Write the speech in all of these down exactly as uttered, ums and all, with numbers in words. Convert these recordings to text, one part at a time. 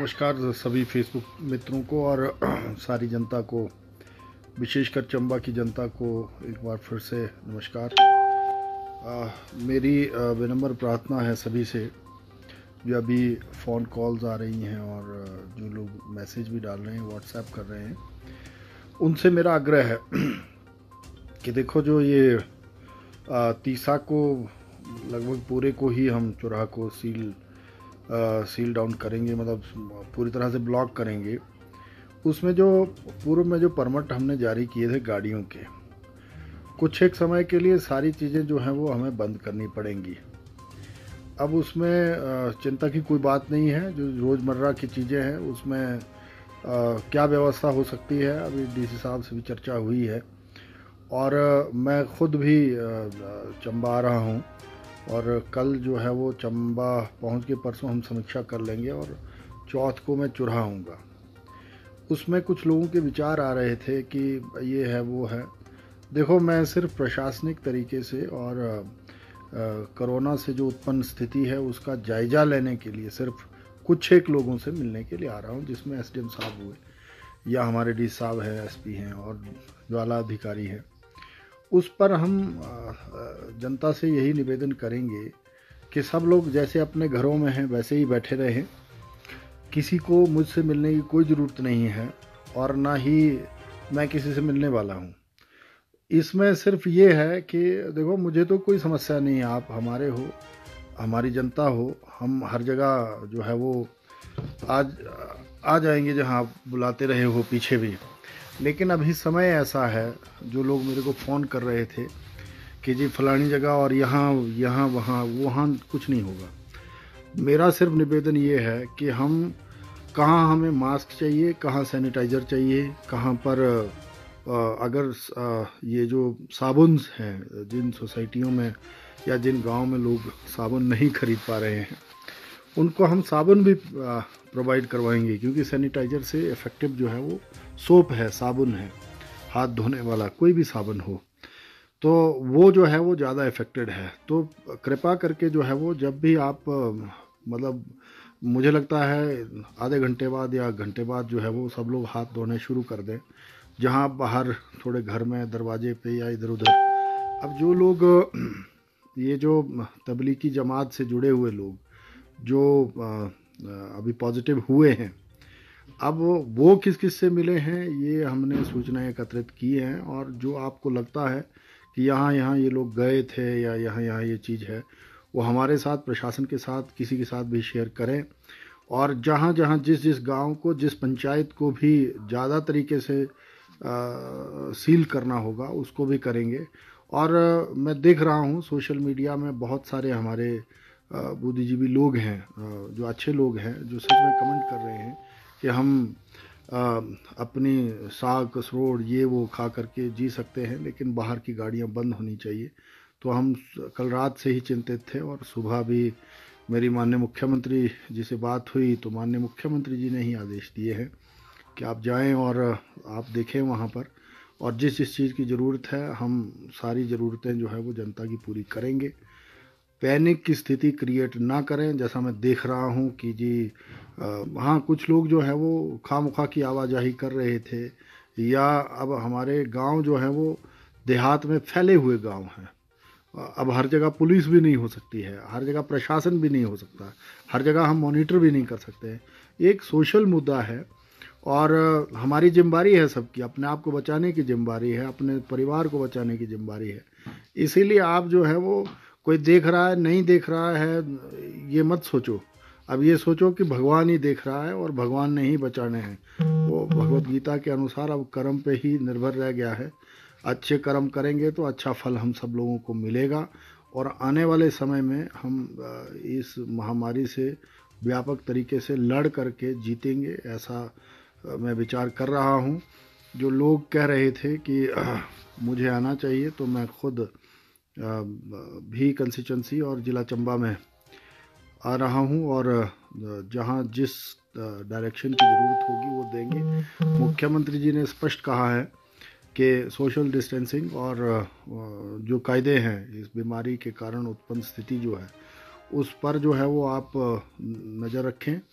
नमस्कार सभी फेसबुक मित्रों को और सारी जनता को, विशेषकर चंबा की जनता को एक बार फिर से नमस्कार। आ, मेरी विनम्र प्रार्थना है सभी से, जो अभी फ़ोन कॉल्स आ रही हैं और जो लोग मैसेज भी डाल रहे हैं, व्हाट्सएप कर रहे हैं, उनसे मेरा आग्रह है कि देखो, जो ये आ, तीसा को लगभग पूरे को ही हम चौराहा को सील आ, सील डाउन करेंगे, मतलब पूरी तरह से ब्लॉक करेंगे। उसमें जो पूर्व में जो परमिट हमने जारी किए थे गाड़ियों के, कुछ एक समय के लिए सारी चीज़ें जो हैं वो हमें बंद करनी पड़ेंगी। अब उसमें चिंता की कोई बात नहीं है, जो रोज़मर्रा की चीज़ें हैं उसमें आ, क्या व्यवस्था हो सकती है, अभी डीसी साहब से भी चर्चा हुई है और मैं ख़ुद भी चंबा आ रहा हूँ और कल जो है वो चंबा पहुंच के परसों हम समीक्षा कर लेंगे और चौथ को मैं चुराहा आऊँगा। उसमें कुछ लोगों के विचार आ रहे थे कि ये है वो है। देखो, मैं सिर्फ प्रशासनिक तरीके से और कोरोना से जो उत्पन्न स्थिति है उसका जायज़ा लेने के लिए सिर्फ कुछ एक लोगों से मिलने के लिए आ रहा हूँ, जिसमें एसडीएम साहब हुए या हमारे डी साहब हैं, एसपी हैं और जो आला अधिकारी हैं। उस पर हम जनता से यही निवेदन करेंगे कि सब लोग जैसे अपने घरों में हैं वैसे ही बैठे रहें। किसी को मुझसे मिलने की कोई ज़रूरत नहीं है और ना ही मैं किसी से मिलने वाला हूँ। इसमें सिर्फ ये है कि देखो, मुझे तो कोई समस्या नहीं है, आप हमारे हो, हमारी जनता हो, हम हर जगह जो है वो आज आ जाएंगे जहाँ आप बुलाते रहे हो पीछे भी। लेकिन अभी समय ऐसा है, जो लोग मेरे को फ़ोन कर रहे थे कि जी फलानी जगह और यहाँ यहाँ वहाँ वहाँ कुछ नहीं होगा। मेरा सिर्फ निवेदन ये है कि हम कहाँ हमें मास्क चाहिए, कहाँ सैनिटाइज़र चाहिए, कहाँ पर अगर ये जो साबुन हैं, जिन सोसाइटियों में या जिन गांव में लोग साबुन नहीं खरीद पा रहे हैं, उनको हम साबुन भी प्रोवाइड करवाएंगे, क्योंकि सैनिटाइज़र से इफ़ेक्टिव जो है वो सोप है, साबुन है, हाथ धोने वाला कोई भी साबुन हो तो वो जो है वो ज़्यादा इफ़ेक्टेड है। तो कृपा करके जो है वो जब भी आप, मतलब मुझे लगता है आधे घंटे बाद या घंटे बाद जो है वो सब लोग हाथ धोने शुरू कर दें, जहाँ बाहर थोड़े घर में दरवाजे पे या इधर उधर। अब जो लोग ये जो तबलीगी जमात से जुड़े हुए लोग जो अभी पॉजिटिव हुए हैं, अब वो किस किस से मिले हैं ये हमने सूचनाएं एकत्रित की हैं, और जो आपको लगता है कि यहाँ यहाँ ये लोग गए थे या यहाँ यहाँ ये चीज़ है, वो हमारे साथ, प्रशासन के साथ, किसी के साथ भी शेयर करें। और जहाँ जहाँ जिस जिस गांव को, जिस पंचायत को भी ज़्यादा तरीके से आ, सील करना होगा उसको भी करेंगे। और आ, मैं देख रहा हूँ सोशल मीडिया में बहुत सारे हमारे बुद्धिजीवी लोग हैं, आ, जो अच्छे लोग हैं, जो सच में कमेंट कर रहे हैं कि हम आ, अपनी साग कसरोड़ ये वो खा करके जी सकते हैं, लेकिन बाहर की गाड़ियां बंद होनी चाहिए। तो हम कल रात से ही चिंतित थे और सुबह भी मेरी माननीय मुख्यमंत्री जी से बात हुई तो माननीय मुख्यमंत्री जी ने ही आदेश दिए हैं कि आप जाएं और आप देखें वहां पर, और जिस जिस चीज़ की ज़रूरत है हम सारी ज़रूरतें जो है वो जनता की पूरी करेंगे। पैनिक की स्थिति क्रिएट ना करें, जैसा मैं देख रहा हूं कि जी हाँ, कुछ लोग जो है वो खामखा की आवाजाही कर रहे थे, या अब हमारे गांव जो है वो देहात में फैले हुए गांव हैं। अब हर जगह पुलिस भी नहीं हो सकती है, हर जगह प्रशासन भी नहीं हो सकता, हर जगह हम मॉनिटर भी नहीं कर सकते। एक सोशल मुद्दा है और हमारी जिम्मेदारी है सबकी, अपने आप को बचाने की जिम्मेदारी है, अपने परिवार को बचाने की जिम्मेदारी है। इसीलिए आप जो है वो, कोई देख रहा है नहीं देख रहा है ये मत सोचो, अब ये सोचो कि भगवान ही देख रहा है और भगवान ने ही बचाने हैं। वो भगवत गीता के अनुसार अब कर्म पे ही निर्भर रह गया है। अच्छे कर्म करेंगे तो अच्छा फल हम सब लोगों को मिलेगा, और आने वाले समय में हम इस महामारी से व्यापक तरीके से लड़ करके जीतेंगे, ऐसा मैं विचार कर रहा हूँ। जो लोग कह रहे थे कि मुझे आना चाहिए, तो मैं खुद भी कंस्टिट्यूंसी और ज़िला चंबा में आ रहा हूं, और जहां जिस डायरेक्शन की ज़रूरत होगी वो देंगे। मुख्यमंत्री जी ने स्पष्ट कहा है कि सोशल डिस्टेंसिंग और जो कायदे हैं इस बीमारी के कारण उत्पन्न स्थिति जो है उस पर जो है वो आप नज़र रखें,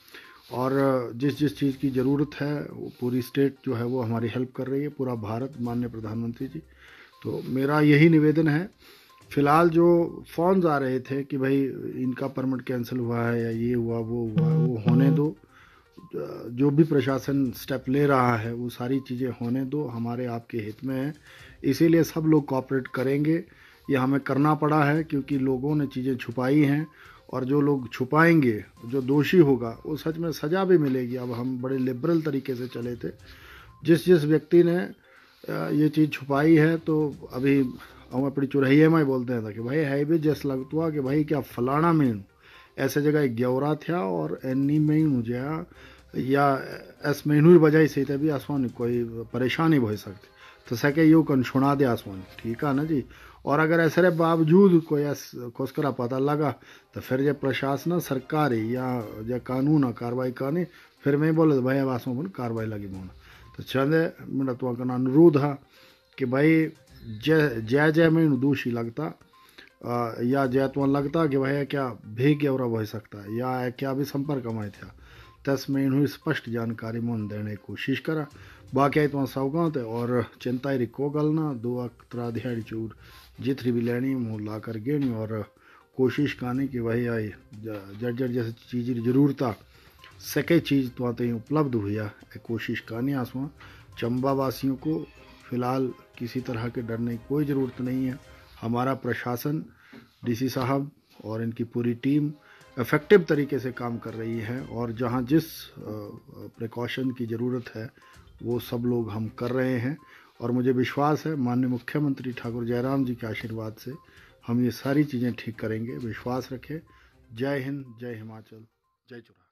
और जिस जिस चीज़ की ज़रूरत है वो पूरी स्टेट जो है वो हमारी हेल्प कर रही है, पूरा भारत, माननीय प्रधानमंत्री जी। तो मेरा यही निवेदन है, फ़िलहाल जो फ़ोन्स आ रहे थे कि भाई इनका परमिट कैंसिल हुआ है या ये हुआ वो हुआ, वो होने दो। जो भी प्रशासन स्टेप ले रहा है वो सारी चीज़ें होने दो, हमारे आपके हित में है। इसीलिए सब लोग कोऑपरेट करेंगे, ये हमें करना पड़ा है क्योंकि लोगों ने चीज़ें छुपाई हैं, और जो लोग छुपाएंगे, जो दोषी होगा, वो सच में सज़ा भी मिलेगी। अब हम बड़े लिबरल तरीके से चले थे, जिस जिस व्यक्ति ने ये चीज़ छुपाई है, तो अभी हम अपनी चुरहिए में बोलते हैं था कि भाई है भी जैस लगता कि भाई क्या फलाना में ऐसे जगह एक ग्यौरा था और एनी में मुझे या एस महीनू बजाई से तभी आसमान कोई परेशानी हो सकती, तो सके यू कन सुना दे आसमान, ठीक है ना जी। और अगर ऐसे बावजूद कोई ऐस कोसकरा पता लगा तो फिर जब प्रशासन सरकारी या जो कानून कार्रवाई करनी, फिर मैं बोले भाई अब आसमान कार्रवाई लगी मोना। तो चंदे मेरा तो अनुरोध है कि भाई जय जय जय में दोषी लगता आ, या जय तो लगता कि भाई क्या भी ग्यौरा हो सकता है या क्या भी संपर्क में था, तस में इन्होंने स्पष्ट जानकारी मन देने की कोशिश करा। बाकी तो सौगात है और चिंता ही को गलना दो अक्तरा दिहाड़ी चूर जितनी भी लेनी मुँह ला कर गेनी, और कोशिश करनी कि भाई आई जड़ जड़ जैसे चीज़ की जरूरत सके चीज़ तो आते ही उपलब्ध हुआ, कोशिश करनी आसमां चंबा वासियों को। फ़िलहाल किसी तरह के डरने की कोई ज़रूरत नहीं है। हमारा प्रशासन, डीसी साहब और इनकी पूरी टीम इफ़ेक्टिव तरीके से काम कर रही है, और जहां जिस प्रिकॉशन की ज़रूरत है वो सब लोग हम कर रहे हैं। और मुझे विश्वास है माननीय मुख्यमंत्री ठाकुर जयराम जी के आशीर्वाद से हम ये सारी चीज़ें ठीक करेंगे, विश्वास रखें। जय हिंद, जय हिमाचल, जय चुरा।